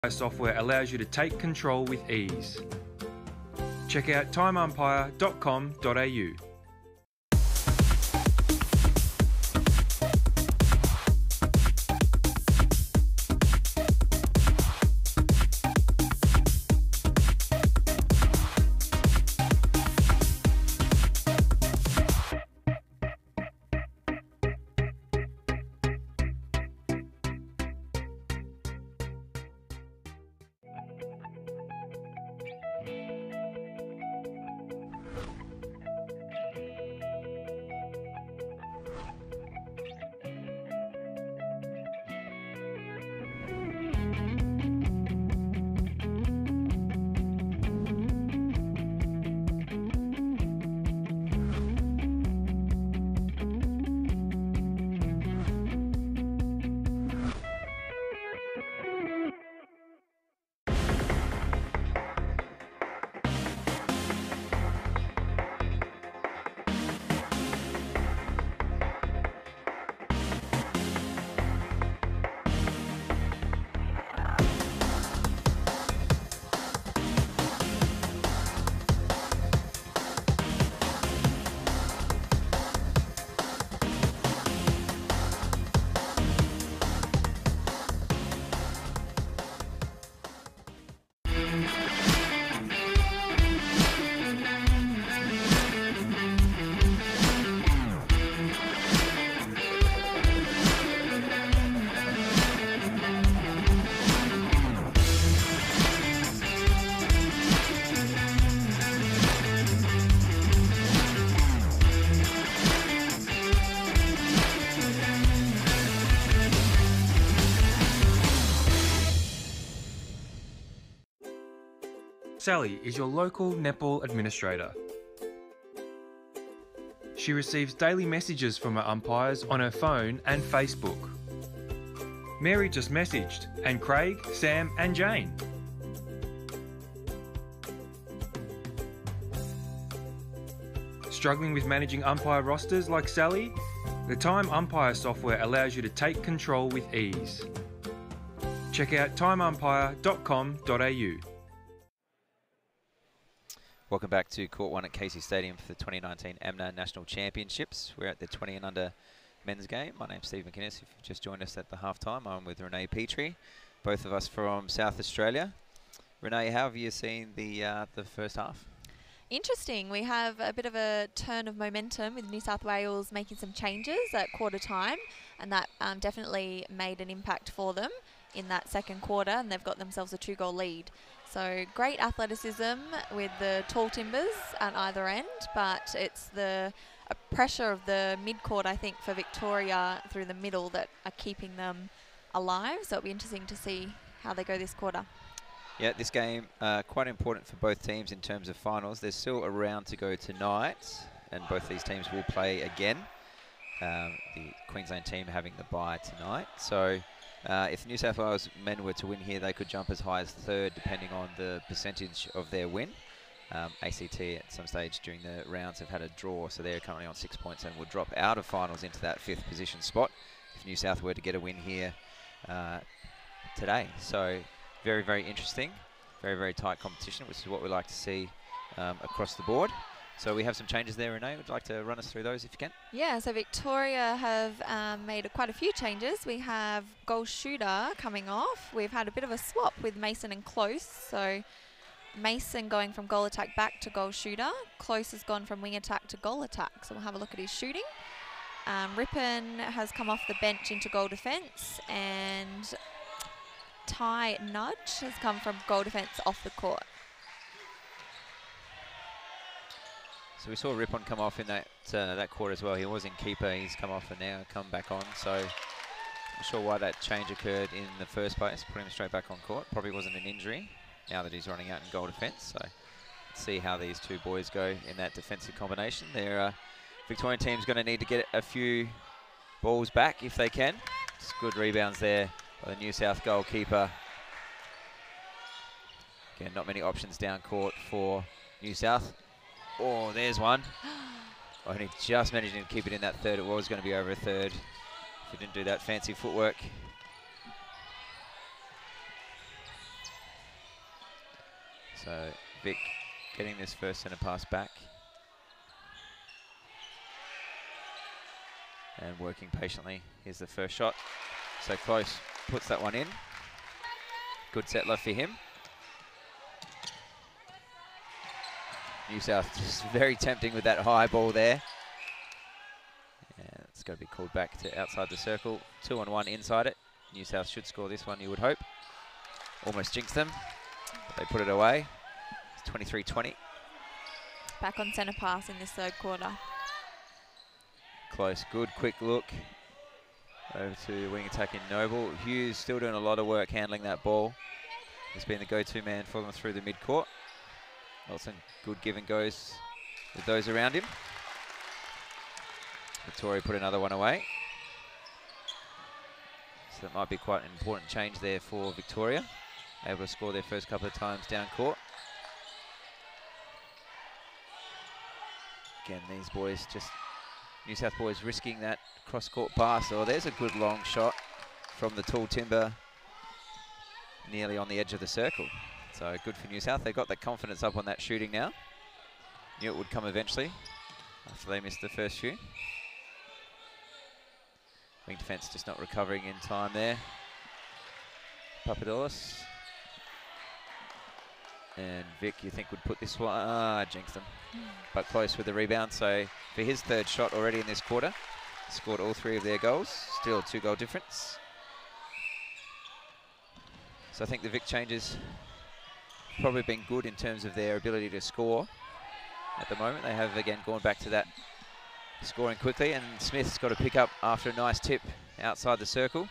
Software allows you to take control with ease. Check out timeumpire.com.au. Sally is your local netball administrator. She receives daily messages from her umpires on her phone and Facebook. Mary just messaged, and Craig, Sam and Jane. Struggling with managing umpire rosters like Sally? The Time Umpire software allows you to take control with ease. Check out timeumpire.com.au. Welcome back to Court 1 at Casey Stadium for the 2019 AMNA National Championships. We're at the 20 and under men's game. My name's Steve McInnes. If you've just joined us at the halftime, I'm with Renee Petrie, both of us from South Australia. Renee, how have you seen the first half? Interesting. We have a bit of a turn of momentum with New South Wales making some changes at quarter time, and that definitely made an impact for them in that second quarter, and they've got themselves a 2-goal lead. So great athleticism with the tall timbers at either end, but it's the pressure of the mid-court, I think, for Victoria through the middle that are keeping them alive. So it'll be interesting to see how they go this quarter. Yeah, this game quite important for both teams in terms of finals. There's still a round to go tonight, and both these teams will play again. The Queensland team having the bye tonight. So if New South Wales men were to win here, they could jump as high as third, depending on the percentage of their win. ACT at some stage during the rounds have had a draw, so they're currently on 6 points and will drop out of finals into that 5th position spot if New South were to get a win here today. So very, very interesting, very, very tight competition, which is what we like to see across the board. So we have some changes there, Renee. Would you like to run us through those if you can? Yeah, so Victoria have made quite a few changes. We have goal shooter coming off. We've had a bit of a swap with Mason and Close. So Mason going from goal attack back to goal shooter. Close has gone from wing attack to goal attack. So we'll have a look at his shooting. Rippon has come off the bench into goal defence, and Ty Nudge has come from goal defence off the court. So we saw Rippon come off in that quarter as well. He was in keeper. He's come off and now come back on. So not sure why that change occurred in the first place. Put him straight back on court. Probably wasn't an injury now that he's running out in goal defence. So let's see how these two boys go in that defensive combination. Their Victorian team's going to need to get a few balls back if they can. It's good rebounds there by the New South goalkeeper. Again, not many options down court for New South. Oh, there's one. Only just managing to keep it in that third. It was going to be over a third if he didn't do that fancy footwork. So Vic getting this first centre pass back. And working patiently. Here's the first shot. So Close puts that one in. Good settler for him. New South just very tempting with that high ball there. Yeah, it's got to be called back to outside the circle. 2-on-1 inside it. New South should score this one, you would hope. Almost jinxed them, but they put it away. It's 23-20. Back on centre pass in this third quarter. Close, good, quick look. Over to wing attack in Noble. Hughes still doing a lot of work handling that ball. He's been the go-to man for them through the mid-court. Wilson, good give and goes with those around him. Victoria put another one away. So that might be quite an important change there for Victoria. Able to score their first couple of times down court. Again, these boys just, New South boys risking that cross-court pass. Oh, there's a good long shot from the tall timber nearly on the edge of the circle. So good for New South. They got that confidence up on that shooting now. Knew it would come eventually after they missed the first few. Wing defence just not recovering in time there. Papadoulis. And Vic, you think, would put this one, jinxed them. But Close with the rebound. So for his third shot already in this quarter, scored all 3 of their goals. Still a 2-goal difference. So I think the Vic changes probably been good in terms of their ability to score at the moment. They have again gone back to that scoring quickly, and Smith's got to pick up after a nice tip outside the circle.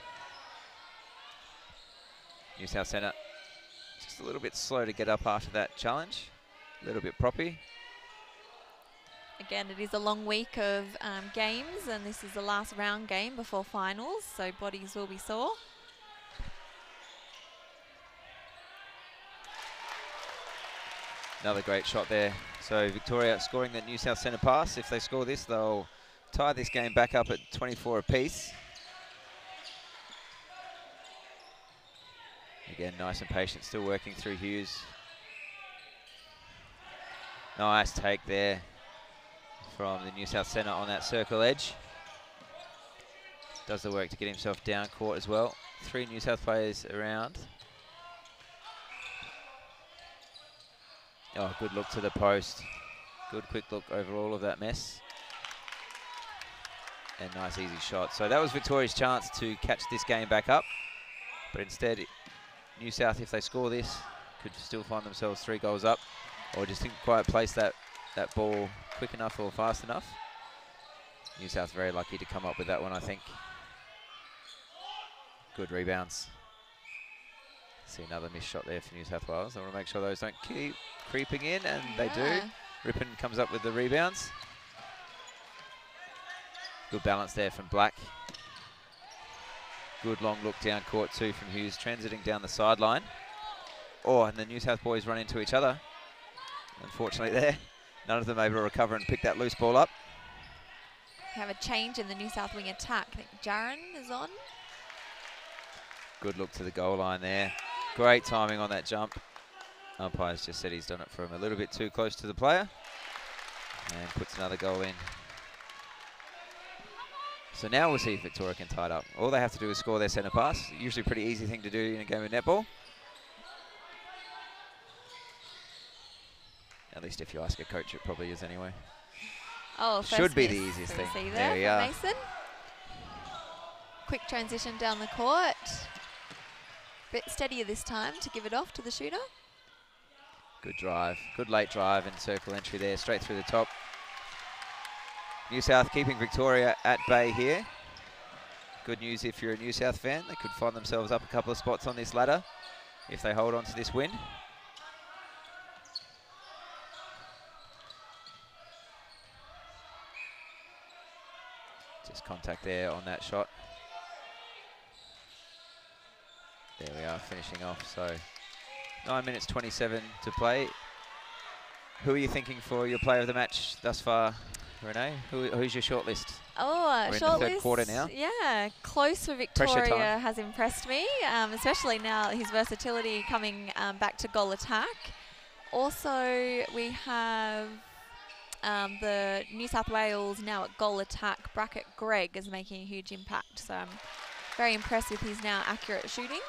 New South Centre just a little bit slow to get up after that challenge. A little bit proppy. Again, it is a long week of games, and this is the last round game before finals, so bodies will be sore. Another great shot there. So Victoria scoring the New South centre pass. If they score this, they'll tie this game back up at 24 apiece. Again, nice and patient, still working through Hughes. Nice take there from the New South centre on that circle edge. Does the work to get himself down court as well. 3 New South players around. Oh, good look to the post. Good quick look over all of that mess. And nice easy shot. So that was Victoria's chance to catch this game back up. But instead, New South, if they score this, could still find themselves 3 goals up. Or just didn't quite place that ball quick enough or fast enough. New South very lucky to come up with that one, I think. Good rebounds. See another missed shot there for New South Wales. I want to make sure those don't keep creeping in, and they do. Rippon comes up with the rebounds. Good balance there from Black. Good long look down court too from Hughes, transiting down the sideline. Oh, and the New South boys run into each other. Unfortunately there, none of them able to recover and pick that loose ball up. We have a change in the New South wing attack. I think Jaron is on. Good look to the goal line there. Great timing on that jump. Umpire's just said he's done it from a little bit too close to the player. And puts another goal in. So now we'll see if Victoria can tie it up. All they have to do is score their centre pass. Usually a pretty easy thing to do in a game of netball. At least if you ask a coach, it probably is anyway. Oh, should be the easiest thing. There we are. Mason. Quick transition down the court. Bit steadier this time to give it off to the shooter. Good drive. Good late drive and circle entry there, straight through the top. New South keeping Victoria at bay here. Good news if you're a New South fan. They could find themselves up a couple of spots on this ladder if they hold on to this win. Just contact there on that shot. There we are, finishing off. So 9 minutes 27 to play. Who are you thinking for your player of the match thus far, Renee? Who's your shortlist? Oh, we're in the third quarter now. Yeah, Close for Victoria has impressed me, especially now his versatility coming back to goal attack. Also, we have the New South Wales now at goal attack. Brackett Greg is making a huge impact, so I'm very impressed with his now accurate shooting.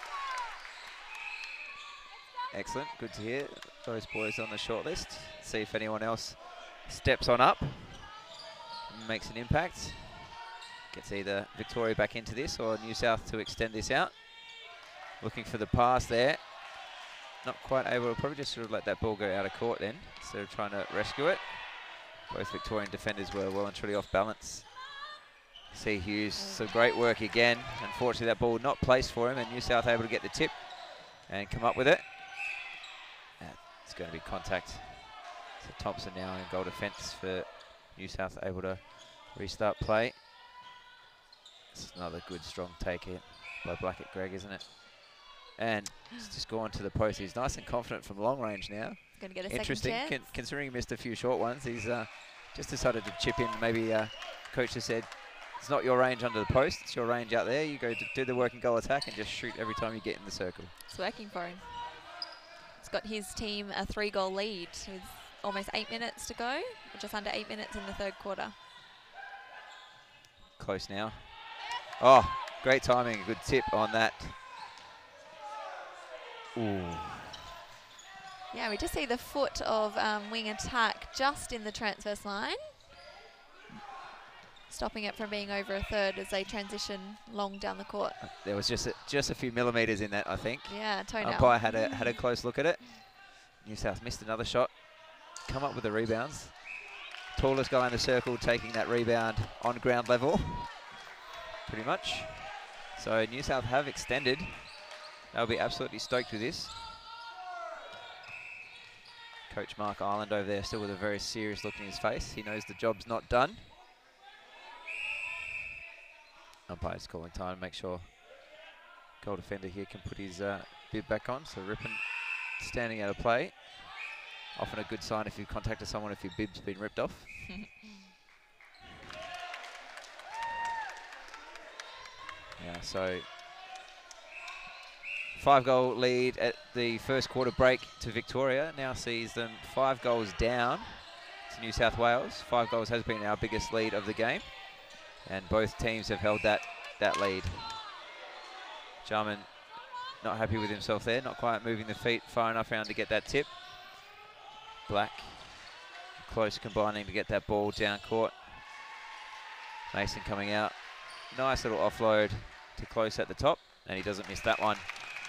Excellent, good to hear. Those boys on the shortlist. See if anyone else steps on up, makes an impact. Gets either Victoria back into this or New South to extend this out. Looking for the pass there. Not quite able to, probably just sort of let that ball go out of court then, instead of trying to rescue it. Both Victorian defenders were well and truly off balance. C. Hughes, some great work again. Unfortunately, that ball not placed for him, and New South able to get the tip and come up with it. It's going to be contact. So Thompson now in goal defence for New South, able to restart play. It's another good, strong take here by Blackett Greg, isn't it? And it's just gone to the post. He's nice and confident from long range now. Going to get a Interesting, second chance. considering he missed a few short ones. He's just decided to chip in. Maybe coach has said, it's not your range under the post, it's your range out there. You go to do the working goal attack and just shoot every time you get in the circle. It's working for him. He's got his team a 3-goal lead with almost 8 minutes to go, or just under 8 minutes in the third quarter. Close now. Oh, great timing, good tip on that. Ooh. Yeah, we just see the foot of wing attack just in the transverse line, stopping it from being over a third as they transition long down the court. There was just a few millimetres in that, I think. Yeah, toenail. Umpire had a close look at it. New South missed another shot. Come up with the rebounds. Tallest guy in the circle taking that rebound on ground level, pretty much. So New South have extended. They'll be absolutely stoked with this. Coach Mark Ireland over there still with a very serious look in his face. He knows the job's not done. Umpire's calling time to make sure goal defender here can put his bib back on. So Rippon standing out of play. Often a good sign if you've contacted someone if your bib's been ripped off. Yeah, so 5-goal lead at the first quarter break to Victoria. Now sees them 5 goals down to New South Wales. 5 goals has been our biggest lead of the game, and both teams have held that lead. Jarman not happy with himself there, not quite moving the feet far enough around to get that tip. Black close, combining to get that ball down court. Mason coming out. Nice little offload to Close at the top, and he doesn't miss that one.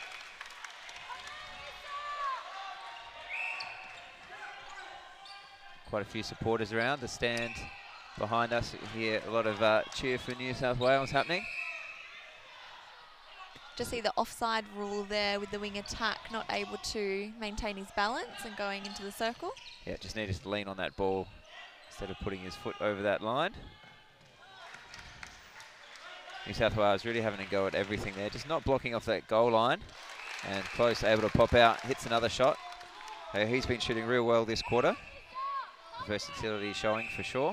Quite a few supporters around. The stand behind us here, a lot of cheer for New South Wales happening. Just see the offside rule there with the wing attack not able to maintain his balance and going into the circle. Yeah, just needed to lean on that ball instead of putting his foot over that line. New South Wales really having to go at everything there, just not blocking off that goal line. And Close able to pop out, hits another shot. He's been shooting real well this quarter. Versatility showing for sure.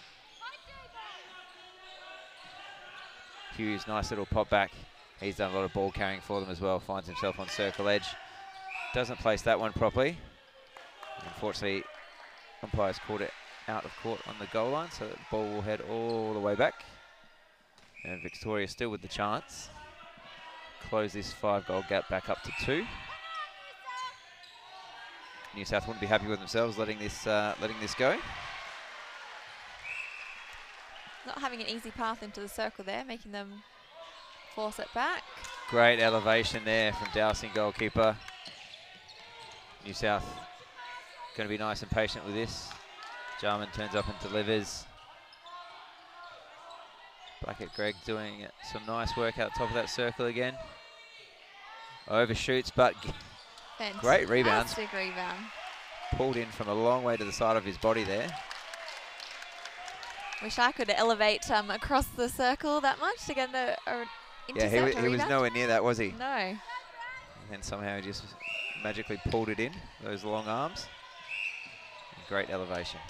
Hughes, nice little pop back. He's done a lot of ball carrying for them as well. Finds himself on circle edge. Doesn't place that one properly. Unfortunately, umpire's called it out of court on the goal line, so the ball will head all the way back. And Victoria still with the chance. Close this 5-goal gap back up to 2. New South wouldn't be happy with themselves letting this go. Not having an easy path into the circle there, making them force it back. Great elevation there from Dowsing goalkeeper. New South going to be nice and patient with this. Jarman turns up and delivers. Blackett Greg doing some nice work out the top of that circle again. Overshoots, but great rebounds. Fantastic rebound. Pulled in from a long way to the side of his body there. Wish I could elevate across the circle that much to get the intercept. Yeah, he was nowhere near that, was he? No. And then somehow he just magically pulled it in, those long arms. Great elevation.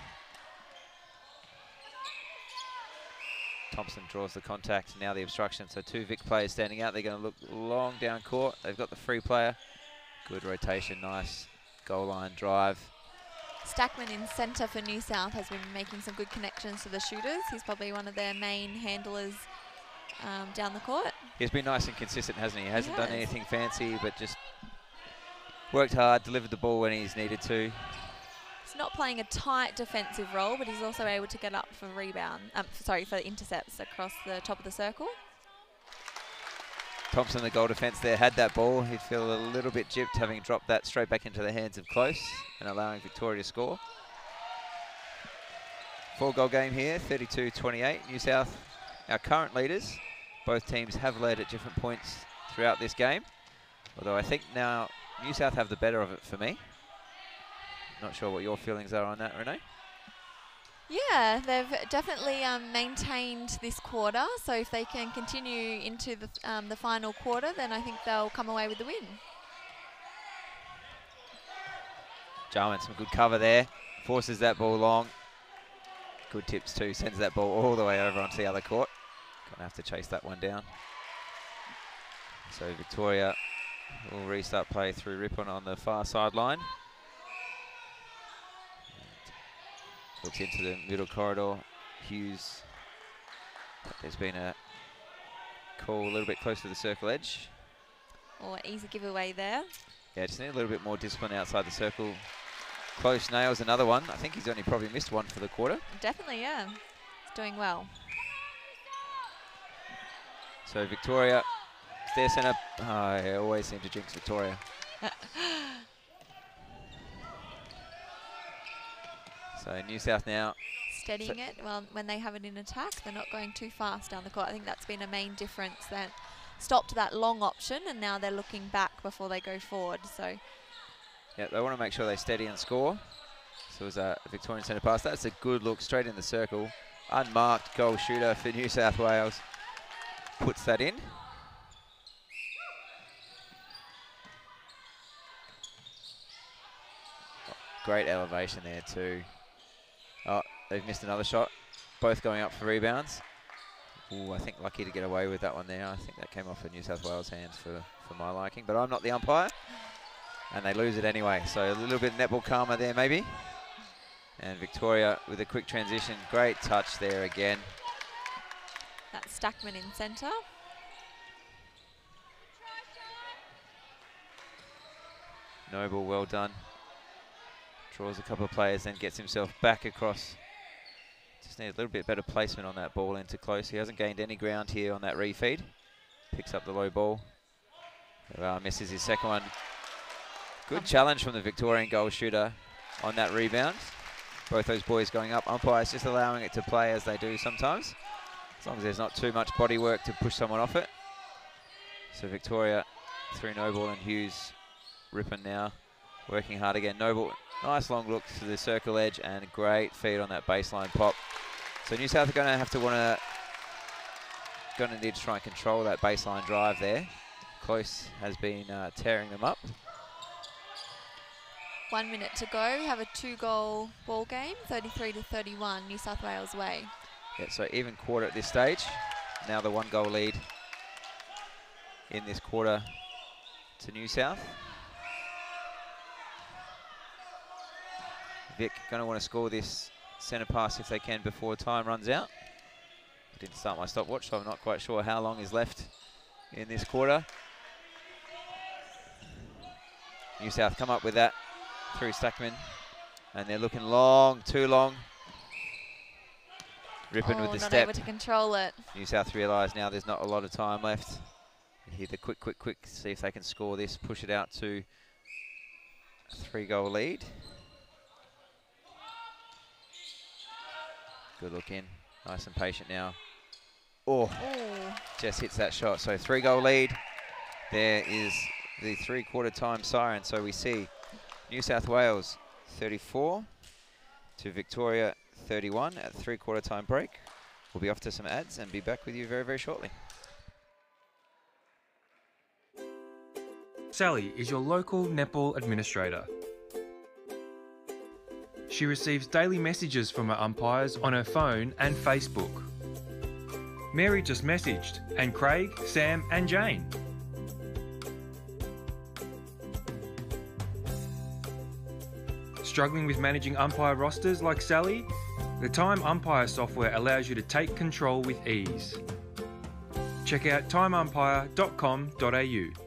Thompson draws the contact, now the obstruction. So 2 Vic players standing out. They're going to look long down court. They've got the free player. Good rotation, nice goal line drive. Stackman in centre for New South has been making some good connections to the shooters. He's probably one of their main handlers down the court. He's been nice and consistent, hasn't he? He hasn't He done has. anything fancy, but just worked hard, delivered the ball when he's needed to. He's not playing a tight defensive role, but he's also able to get up for for intercepts across the top of the circle. Thompson, the goal defence there, had that ball. He'd feel a little bit gypped having dropped that straight back into the hands of Close and allowing Victoria to score. 4-goal game here, 32-28. New South, our current leaders. Both teams have led at different points throughout this game. Although I think now New South have the better of it for me. Not sure what your feelings are on that, Renee. Yeah, they've definitely maintained this quarter. So if they can continue into the final quarter, then I think they'll come away with the win. Jarman, some good cover there. Forces that ball long. Good tips too. Sends that ball all the way over onto the other court. Gonna have to chase that one down. So Victoria will restart play through Ripon on the far sideline. Looks into the middle corridor. Hughes. There's been a call a little bit close to the circle edge. Or easy giveaway there. Yeah, just need a little bit more discipline outside the circle. Close nails another one. I think he's only probably missed one for the quarter. Definitely, yeah. He's doing well. So Victoria, their centre. I always seem to jinx Victoria. So New South now. Steadying it. Well, when they have it in attack, they're not going too fast down the court. I think that's been a main difference. That stopped that long option, and now they're looking back before they go forward. So. Yeah, they want to make sure they steady and score. So it was a Victorian centre pass. That's a good look straight in the circle. Unmarked goal shooter for New South Wales. Puts that in. Great elevation there too. Oh, they've missed another shot. Both going up for rebounds. Ooh, I think lucky to get away with that one there. I think that came off of New South Wales' hands for my liking, but I'm not the umpire. And they lose it anyway, so a little bit netball karma there maybe. And Victoria with a quick transition. Great touch there again. That's Stackman in centre. Noble, well done. Draws a couple of players, then gets himself back across. Just need a little bit better placement on that ball into Close. He hasn't gained any ground here on that refeed. Picks up the low ball. Misses his second one. Good challenge from the Victorian goal shooter on that rebound. Both those boys going up. Umpires just allowing it to play as they do sometimes, as long as there's not too much body work to push someone off it. So Victoria through Noble and Hughes. Ripon now working hard again. Noble, nice long look to the circle edge and great feed on that baseline pop. So New South are going to need to try and control that baseline drive there. Close has been tearing them up. 1 minute to go. We have a 2-goal ball game, 33-31, New South Wales way. Yeah, so even quarter at this stage. Now the 1-goal lead in this quarter to New South. Vic going to want to score this centre pass if they can before time runs out. I didn't start my stopwatch, so I'm not quite sure how long is left in this quarter. New South come up with that through Stackman, and they're looking long, too long. Ripon with the not step. able to control it. New South realise now there's not a lot of time left. Here the quick, see if they can score this, push it out to a 3-goal lead. Good look in, nice and patient now. Oh, just hits that shot. So 3-goal lead. There is the 3/4 time siren. So we see New South Wales 34 to Victoria 31 at 3/4 time break. We'll be off to some ads and be back with you very, very shortly. Sally is your local netball administrator. She receives daily messages from her umpires on her phone and Facebook. Mary just messaged, and Craig, Sam and Jane. Struggling with managing umpire rosters like Sally? The Time Umpire software allows you to take control with ease. Check out timeumpire.com.au.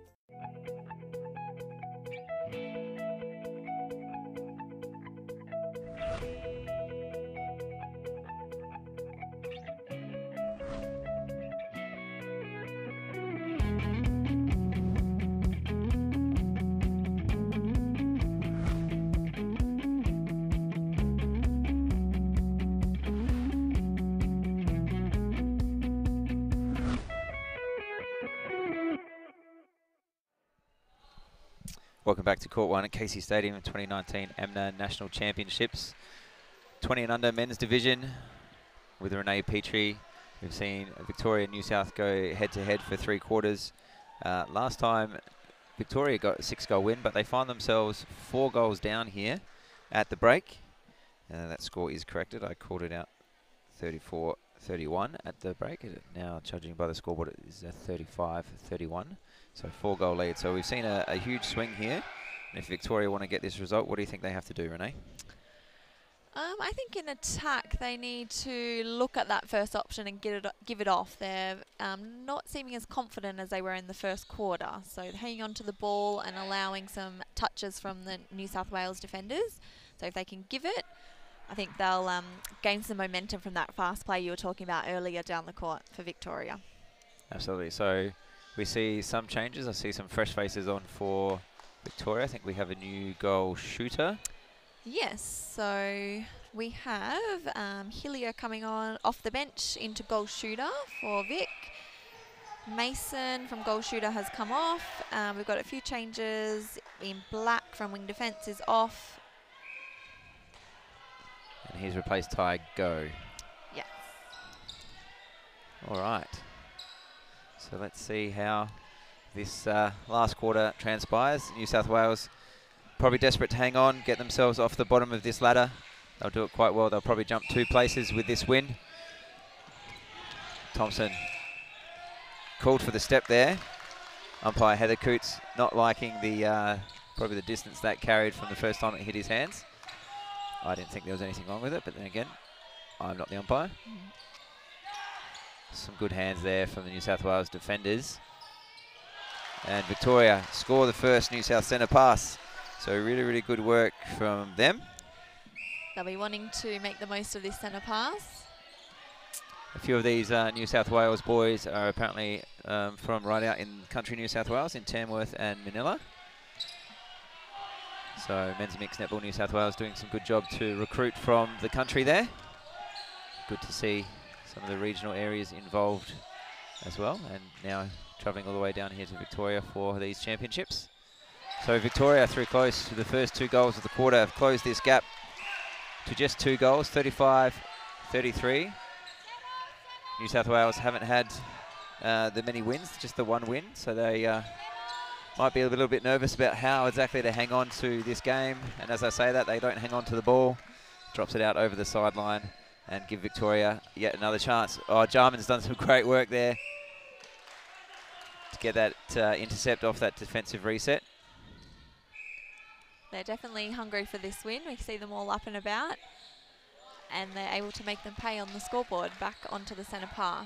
Welcome back to Court 1 at Casey Stadium 2019 AMNA National Championships. 20 and under men's division with Renee Petrie. We've seen Victoria and New South go head-to-head for 3 quarters. Last time Victoria got a 6-goal win, but they find themselves 4 goals down here at the break. That score is corrected. I called it out 34-31 at the break. Now, judging by the scoreboard, it is a 35-31. So 4-goal lead. So we've seen a huge swing here. And if Victoria want to get this result, what do you think they have to do, Renee? I think in attack they need to look at that first option and give it off. They're not seeming as confident as they were in the first quarter. So hanging on to the ball and allowing some touches from the New South Wales defenders. So if they can give it, I think they'll gain some momentum from that fast play you were talking about earlier down the court for Victoria. Absolutely. So we see some changes. I see some fresh faces on for Victoria. I think we have a new goal shooter. Yes, so we have Hillier coming on off the bench into goal shooter for Vic. Mason from goal shooter has come off. We've got a few changes. In Black from wing defence is off. And he's replaced Ty Go. Yes. All right. So let's see how this last quarter transpires. New South Wales probably desperate to hang on, get themselves off the bottom of this ladder. They'll do it quite well. They'll probably jump 2 places with this win. Thompson called for the step there. Umpire Heather Coots not liking the probably the distance that carried from the first time it hit his hands. I didn't think there was anything wrong with it, but then again, I'm not the umpire. Some good hands there from the New South Wales defenders. And Victoria score the first New South centre pass. So really, really good work from them. They'll be wanting to make the most of this centre pass. A few of these New South Wales boys are apparently from right out in country New South Wales, in Tamworth and Manila. So men's mixed netball New South Wales doing some good job to recruit from the country there. Good to see some of the regional areas involved as well, and now travelling all the way down here to Victoria for these championships. So Victoria through close to the first 2 goals of the quarter have closed this gap to just 2 goals, 35-33. New South Wales haven't had the many wins, just the 1 win, so they might be a little bit nervous about how exactly to hang on to this game. And as I say that, they don't hang on to the ball, drops it out over the sideline and give Victoria yet another chance. Oh, Jarman's done some great work there to get that intercept off that defensive reset. They're definitely hungry for this win. We see them all up and about, and they're able to make them pay on the scoreboard back onto the centre pass.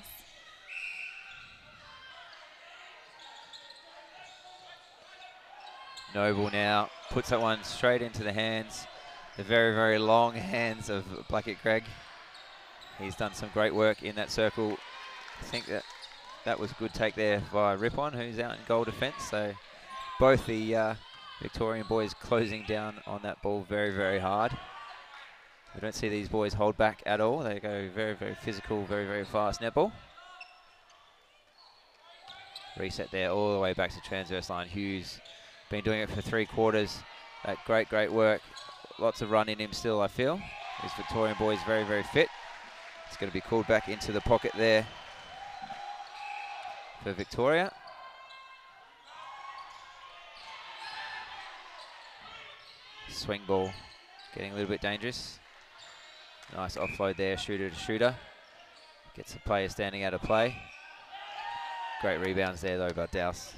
Noble now puts that one straight into the hands, the very, very long hands of Blackett Gregg. He's done some great work in that circle. I think that was a good take there by Ripon, who's out in goal defence. So both the Victorian boys closing down on that ball very, very hard. We don't see these boys hold back at all. They go very, very physical, very, very fast netball. Reset there all the way back to transverse line. Hughes been doing it for 3 quarters. Great, great work. Lots of run in him still, I feel. This Victorian boy is very, very fit. It's going to be called back into the pocket there for Victoria. Swing ball getting a little bit dangerous. Nice offload there, shooter to shooter. Gets the player standing out of play. Great rebounds there though by Douse.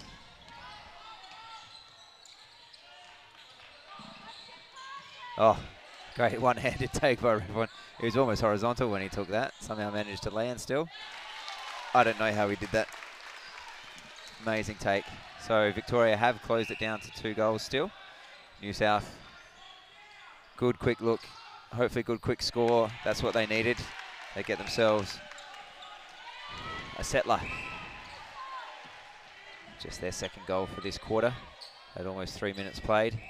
Oh, great one-handed take by Revon. He was almost horizontal when he took that. Somehow managed to land still. I don't know how he did that. Amazing take. So Victoria have closed it down to 2 goals still. New South, good quick look. Hopefully good quick score. That's what they needed. They get themselves a settler. Just their second goal for this quarter at almost 3 minutes played.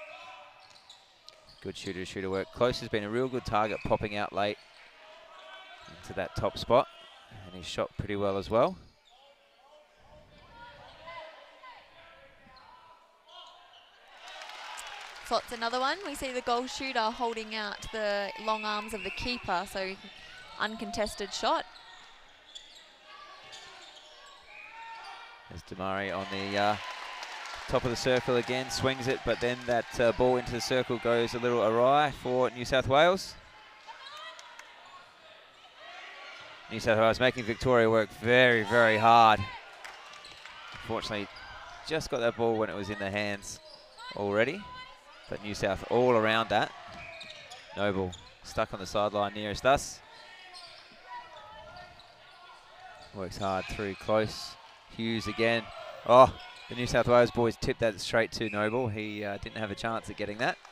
Good shooter-to-shooter work. Close has been a real good target, popping out late into that top spot. And he's shot pretty well as well. So it's another one. We see the goal shooter holding out the long arms of the keeper, so uncontested shot. There's Damari on the top of the circle again, swings it, but then that ball into the circle goes a little awry for New South Wales. New South Wales making Victoria work very, very hard. Unfortunately, just got that ball when it was in their hands already. But New South all around that. Noble stuck on the sideline nearest us. Works hard through close. Hughes again. Oh, the New South Wales boys tipped that straight to Noble. He didn't have a chance at getting that.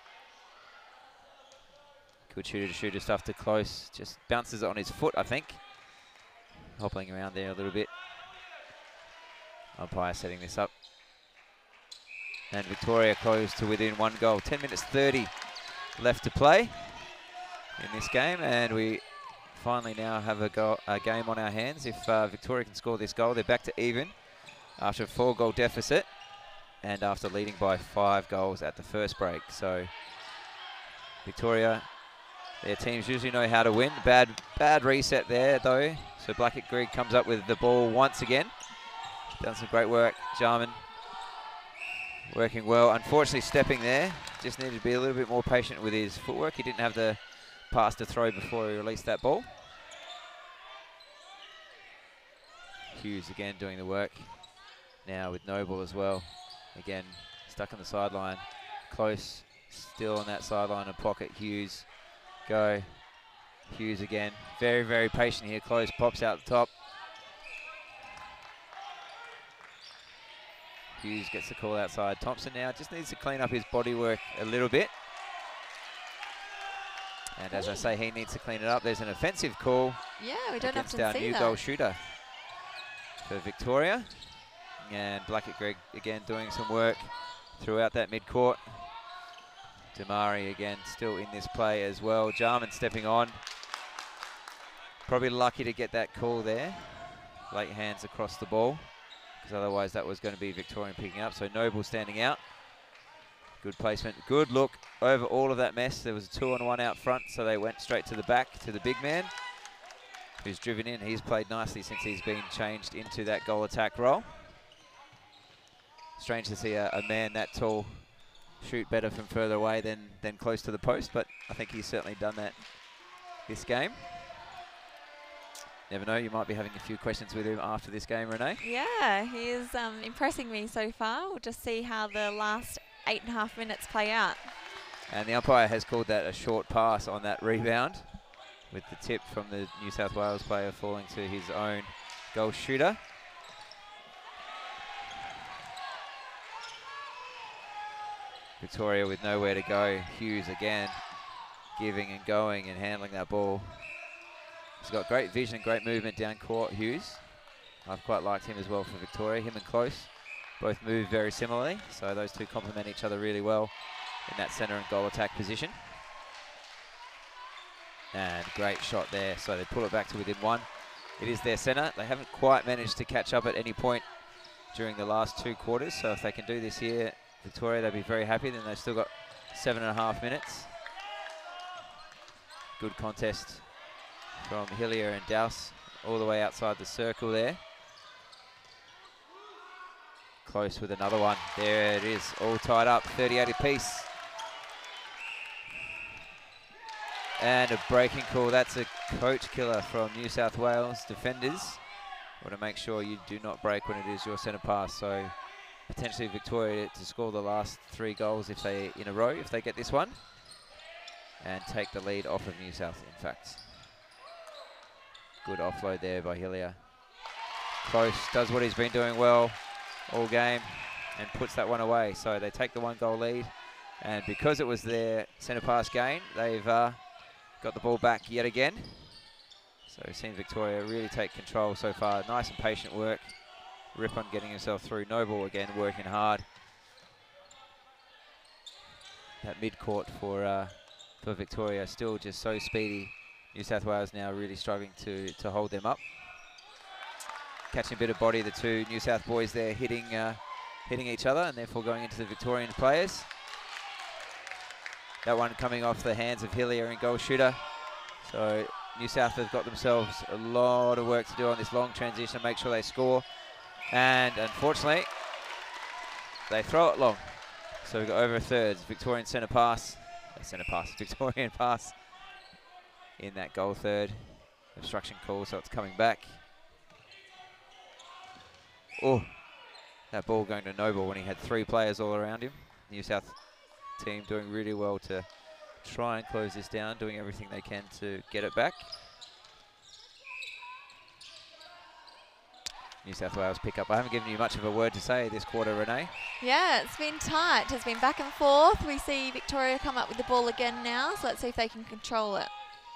Good shooter-to-shooter stuff to close. Just bounces it on his foot, I think. Hoppling around there a little bit. Umpire setting this up. And Victoria close to within 1 goal. 10 minutes 30 left to play in this game. And we finally now have a game on our hands. If Victoria can score this goal, they're back to even after a 4-goal deficit and after leading by 5 goals at the first break. So Victoria, their teams usually know how to win. Bad reset there though. So Blackett Grigg comes up with the ball once again. Done some great work. Jarman working well. Unfortunately stepping there. Just needed to be a little bit more patient with his footwork. He didn't have the pass to throw before he released that ball. Hughes again doing the work. Now with Noble as well. Again, stuck on the sideline. Close, still on that sideline and pocket. Hughes, go. Hughes again. Very, very patient here. Close, pops out the top. Hughes gets the call outside. Thompson now just needs to clean up his body work a little bit. And as I say, he needs to clean it up. There's an offensive call. Yeah, we don't against often our see new that. goal shooter for Victoria. And Blackett Grigg again doing some work throughout that mid-court. Damari again still in this play as well. Jarman stepping on. Probably lucky to get that call there. Late hands across the ball, because otherwise that was going to be Victorian picking up. So Noble standing out. Good placement, good look over all of that mess. There was a 2-on-1 out front, so they went straight to the back to the big man, who's driven in. He's played nicely since he's been changed into that goal attack role. Strange to see a man that tall shoot better from further away than close to the post, but I think he's certainly done that this game. Never know, you might be having a few questions with him after this game, Renee. Yeah, he is impressing me so far. We'll just see how the last 8.5 minutes play out. And the umpire has called that a short pass on that rebound, with the tip from the New South Wales player falling to his own goal shooter. Victoria with nowhere to go. Hughes again giving and going and handling that ball. He's got great vision and great movement down court, Hughes. I've quite liked him as well for Victoria. Him and Close both move very similarly, so those two complement each other really well in that centre and goal attack position. And great shot there, so they pull it back to within 1. It is their centre. They haven't quite managed to catch up at any point during the last 2 quarters, so if they can do this here, Victoria, they'll be very happy. Then they've still got 7.5 minutes. Good contest from Hillier and Dowse all the way outside the circle there. Close with another one. There it is, all tied up, 38 apiece. And a breaking call. That's a coach killer from New South Wales defenders. Want to make sure you do not break when it is your centre pass. So potentially Victoria to score the last 3 goals if they in a row if they get this one. and take the lead off of New South, in fact. Good offload there by Hillier. Close, does what he's been doing well all game and puts that one away. So they take the 1-goal lead, and because it was their centre pass gain, they've got the ball back yet again. So we've seen Victoria really take control so far. Nice and patient work. Rippon getting himself through. Noble again working hard. That mid-court for Victoria still just so speedy. New South Wales now really struggling to hold them up. Catching a bit of body, the two New South boys there hitting each other, and therefore going into the Victorian players. That one coming off the hands of Hillier and goal shooter. So New South have got themselves a lot of work to do on this long transition to make sure they score. And unfortunately, they throw it long. So we've got over a third. Victorian Victorian pass in that goal third. Obstruction call, so it's coming back. Oh, that ball going to Noble when he had 3 players all around him. New South team doing really well to try and close this down, doing everything they can to get it back. New South Wales pick up. I haven't given you much of a word to say this quarter, Renee. Yeah, it's been tight. It's been back and forth. We see Victoria come up with the ball again now, so let's see if they can control it.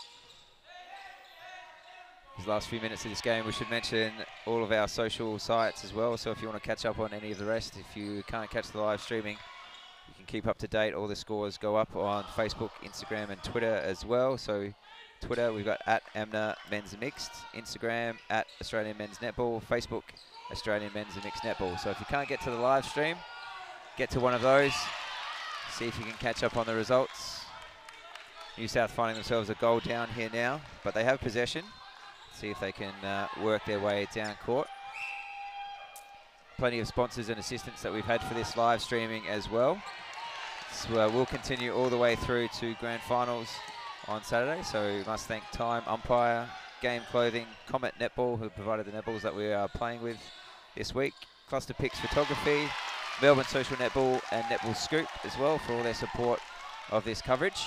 These last few minutes of this game, we should mention all of our social sites as well. So if you want to catch up on any of the rest, if you can't catch the live streaming, you can keep up to date. All the scores go up on Facebook, Instagram and Twitter as well. So Twitter, we've got @AMNA Men's Mixed, Instagram @Australian Men's Netball, Facebook Australian Men's Mixed Netball. So if you can't get to the live stream, get to one of those, see if you can catch up on the results. New South finding themselves a goal down here now, but they have possession. See if they can work their way down court. Plenty of sponsors and assistants that we've had for this live streaming as well. So we'll continue all the way through to grand finals on Saturday. So we must thank Time Umpire, Game Clothing, Comet Netball, who provided the netballs that we are playing with this week. Cluster Picks Photography, Melbourne Social Netball and Netball Scoop as well for all their support of this coverage.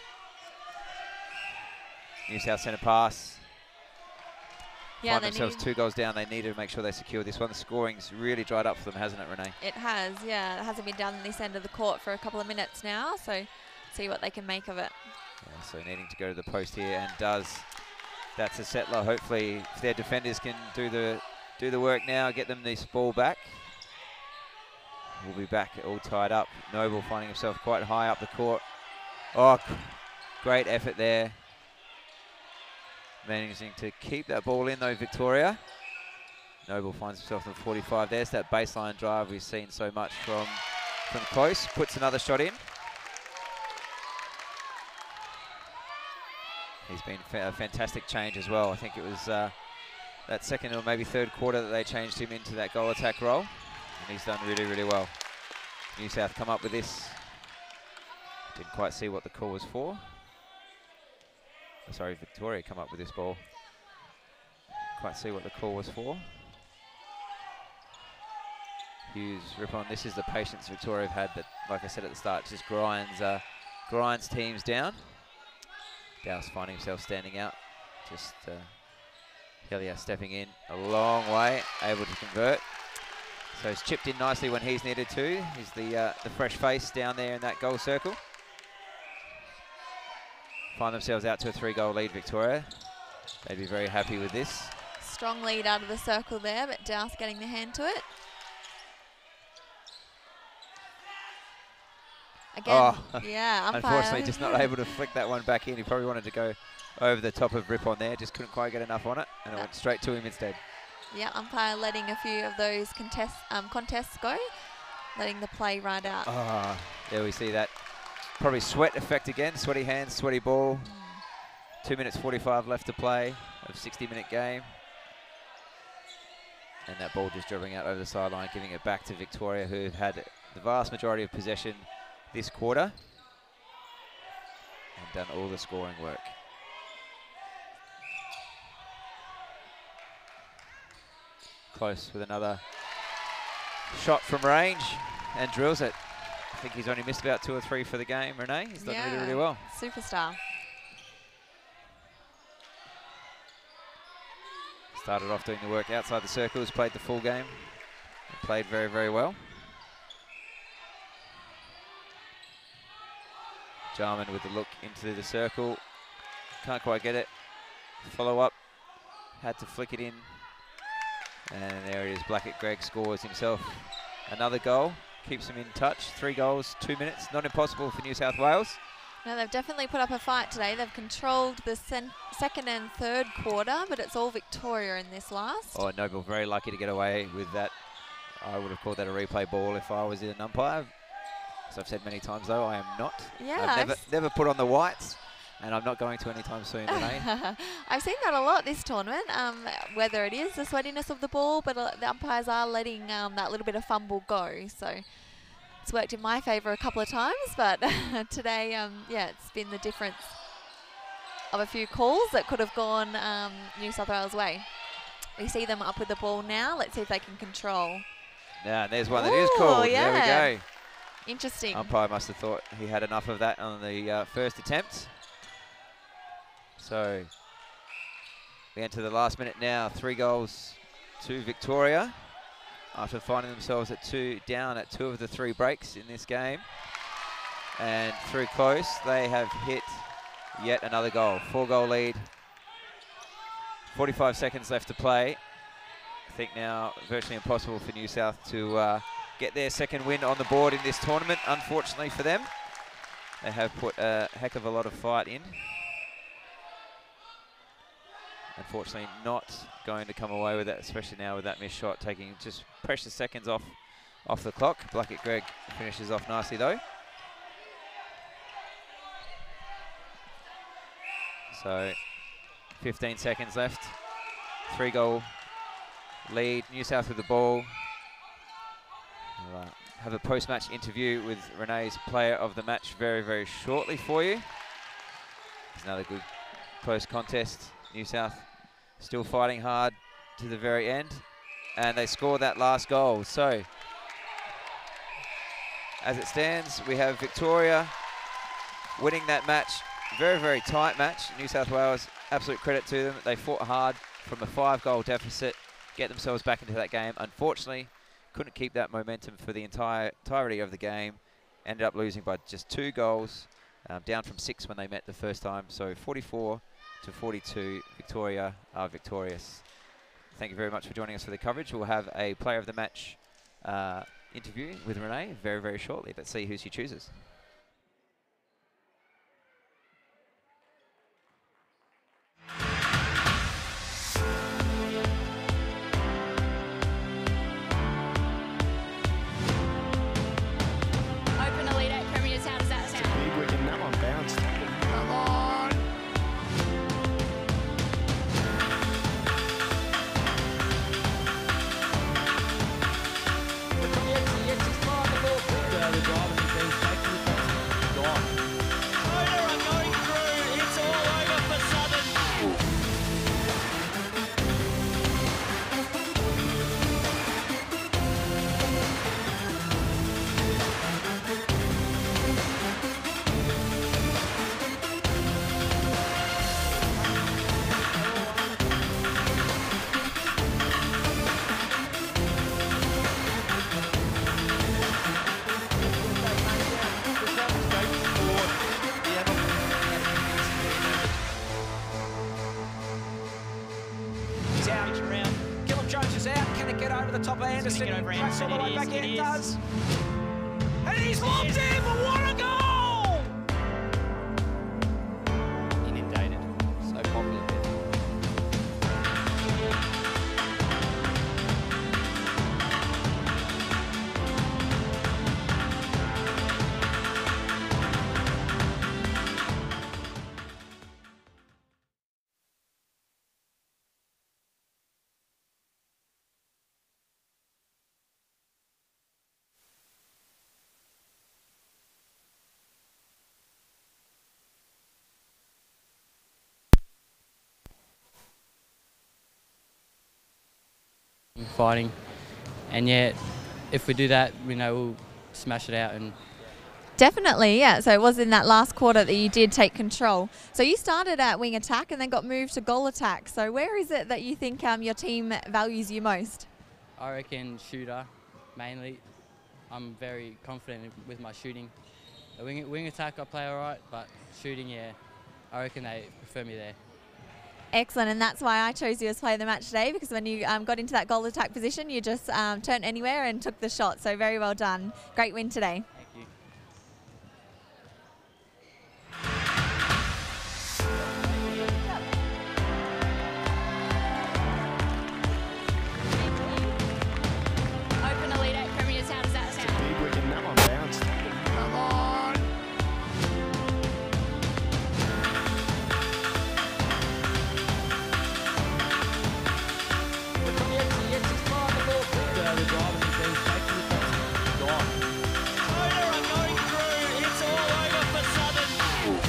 New South centre pass. Yeah, Find themselves 2 goals down. They need to make sure they secure this one. The scoring's really dried up for them, hasn't it, Renee? It has, yeah. It hasn't been down in this end of the court for a couple of minutes now, so see what they can make of it. Yeah, so needing to go to the post here, and does. That's a settler. Hopefully, if their defenders can do the work now, get them this ball back. We'll be back all tied up. Noble finding himself quite high up the court. Oh, great effort there. Managing to keep that ball in though, Victoria. Noble finds himself in 45. There's that baseline drive we've seen so much from close. Puts another shot in. He's been a fantastic change as well. I think it was that second or maybe third quarter that they changed him into that goal attack role. And he's done really, really well. New South come up with this. Didn't quite see what the call was for. Sorry, Victoria come up with this ball. Quite see what the call was for. Hughes, Rippon. This is the patience Victoria have had that, like I said at the start, just grinds teams down. Dowse finding himself standing out. Just Hillier stepping in a long way, able to convert. So he's chipped in nicely when he's needed to. He's the fresh face down there in that goal circle. Find themselves out to a 3-goal lead, Victoria. They'd be very happy with this. Strong lead out of the circle there, but Dowse getting the hand to it. Again, yeah, umpire. Unfortunately, just not able to flick that one back in. He probably wanted to go over the top of Rippon there, just couldn't quite get enough on it, and it went straight to him instead. Yeah, umpire letting a few of those contests go, letting the play ride out. There we see that. Probably sweat effect again, sweaty hands, sweaty ball. 2 minutes 45 left to play of 60-minute game. And that ball just dribbling out over the sideline, giving it back to Victoria, who have had the vast majority of possession this quarter and done all the scoring work. Close with another shot from range and drills it. I think he's only missed about 2 or 3 for the game, Renee. He's done really, really well. Superstar. Started off doing the work outside the circles, played the full game, and played very, very well. Jarman with the look into the circle. Can't quite get it. Follow up. Had to flick it in. And there it is. Blackett-Greig scores himself another goal. Keeps him in touch. 3 goals, 2 minutes. Not impossible for New South Wales. No, they've definitely put up a fight today. They've controlled the second and third quarter, but it's all Victoria in this last. Oh, Noble very lucky to get away with that. I would have called that a replay ball if I was an umpire. As I've said many times, though, I am not. Yeah, I've never put on the whites, and I'm not going to anytime soon, Renee. I've seen that a lot this tournament, whether it is the sweatiness of the ball, but the umpires are letting that little bit of fumble go. So it's worked in my favour a couple of times, but today, yeah, it's been the difference of a few calls that could have gone New South Wales' way. We see them up with the ball now. Let's see if they can control. Yeah, and there's one that is called. Yeah. There we go. Interesting. Umpire must have thought he had enough of that on the first attempt. So we enter the last minute now. 3 goals to Victoria after finding themselves at 2 down at 2 of the 3 breaks in this game. And through close, they have hit yet another goal. 4-goal lead. 45 seconds left to play. I think now virtually impossible for New South to get their second win on the board in this tournament, unfortunately for them. They have put a heck of a lot of fight in. Unfortunately not going to come away with that, especially now with that missed shot, taking just precious seconds off the clock. Blackett-Greig finishes off nicely though. So 15 seconds left. 3-goal lead. New South with the ball. We'll have a post-match interview with Renee's player of the match very, very shortly for you. It's another good close contest. New South still fighting hard to the very end, and they score that last goal. So as it stands, we have Victoria winning that match. Very, very tight match. New South Wales, absolute credit to them. They fought hard from a 5-goal deficit, get themselves back into that game. Unfortunately, couldn't keep that momentum for the entirety of the game. Ended up losing by just 2 goals, down from 6 when they met the first time. So 44-42, Victoria are victorious. Thank you very much for joining us for the coverage. We'll have a player of the match interview with Renee very, very shortly. Let's see who she chooses. And he's locked in, but what a goal! Inundated. So popular. Fighting, and yet if we do that, we know we'll smash it out and Definitely, yeah. So it was in that last quarter that you did take control. So you started at wing attack and then got moved to goal attack. So where is it that you think your team values you most? I reckon shooter, mainly. I'm very confident with my shooting. The wing attack I play all right, but shooting, yeah, I reckon they prefer me there. Excellent, and that's why I chose you as player of the match today, because when you got into that goal attack position, you just turned anywhere and took the shot. So very well done. Great win today. Thank you. Open Elite 8 Premiers, how does that sound? Big wicket, and that one bounced. Come on! Toner are going through. It's all over for Southern.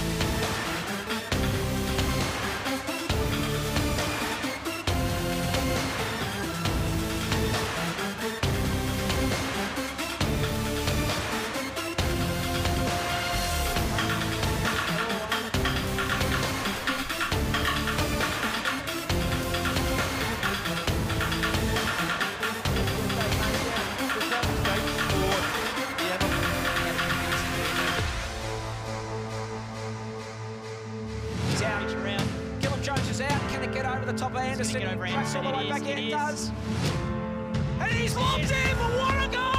He's out around. Gillum Jones is out. Can it get over the top of Anderson? get over Tracks all the way Anderson, back in. it It is. does. And he's locked in, but what a goal!